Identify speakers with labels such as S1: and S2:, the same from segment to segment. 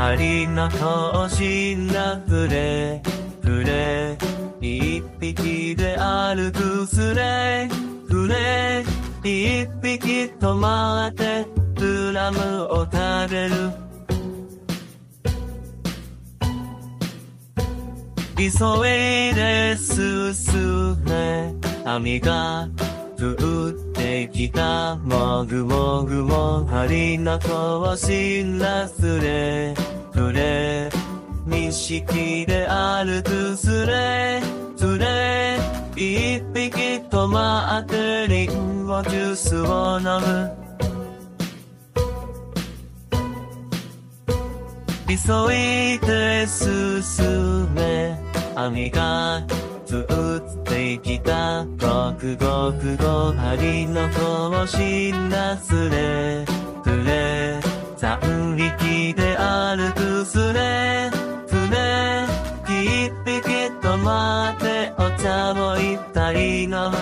S1: 針の等身なフレフレ一匹で歩くスレフレ一匹止まってプラムを食べる急いで進め網が降ってきたもぐもぐも針の等身なスレフレ二匹で歩くスレスレ一匹止まってリンゴジュースを飲む急いで進め網が降ってきたごくごくご針の等身なスレスレ三匹で歩くスレスレ一匹止まってお茶を一杯飲む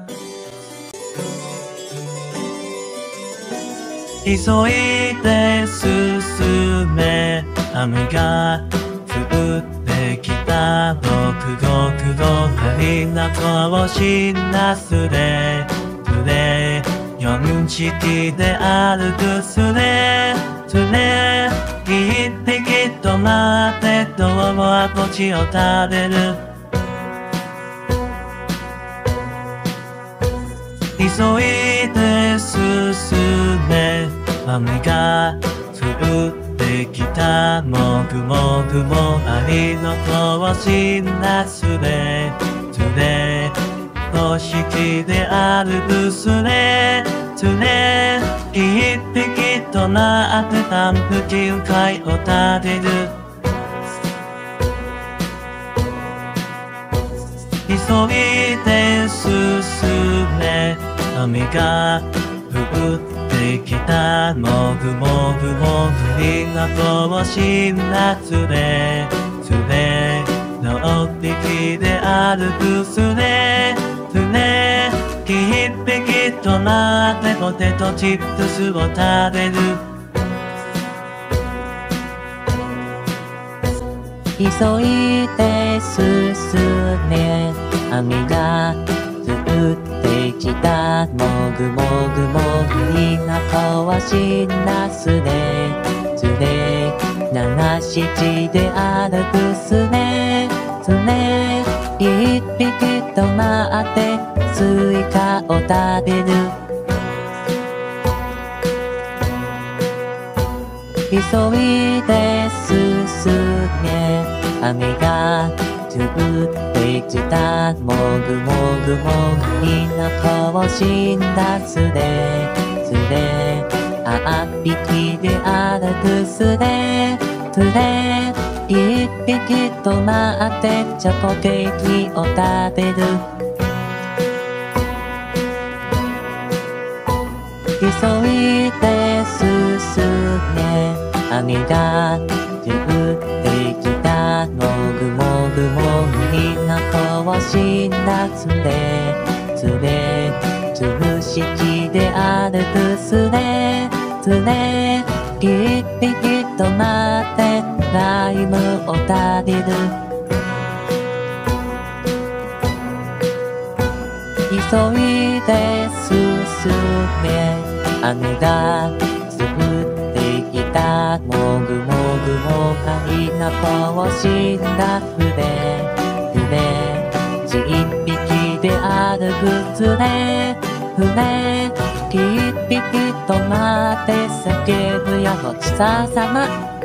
S1: 急いで進め雨が降ってきたごくごくご針の等身なスレスレ四匹で歩くスレスレ一匹止まってどうもあこちを食べる急いで進め雨が降ってきたもぐもぐも針の等身なスレスレ五匹で歩くスレスレ一匹止まってパンプキンパイを食べる急いで進め雨が降ってきたもぐもぐもぐりの等身なスレスレ六匹で歩くスレスレ一匹止まってポテトチップスを食べる急いで進め網が降ってきたもぐもぐもぐりの等身なスレスレ七匹で歩くスレスレ一匹止まってスイカを食べる急いで進め雨が降ってきたもぐもぐもぐりの等身なスレスレ8匹で歩くスレスレ一匹止まってチョコケーキを食べる急いで進め雨が降ってきたもぐもぐもぐりの等身なスレスレ十匹で歩くスレスレ一匹止まってライムを食べる急いで進め雨が降ってきたもぐもぐも針の等身なスレスレ十匹で歩くスレスレ一匹止まって叫ぶよごちそうさま